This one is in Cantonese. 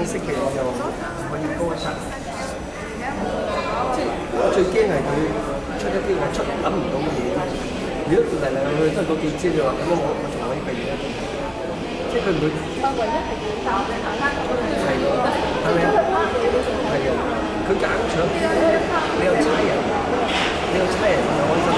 識嘅人就可以高一層。我最驚係佢出一啲我諗唔到嘅嘢。如果嚟嚟去去都係嗰幾招嘅話，咁我仲可以避咧。即係佢唔會。唯一係幾集嘅係咯，係咪啊？係啊，佢夾硬搶，你有差人，你有開心。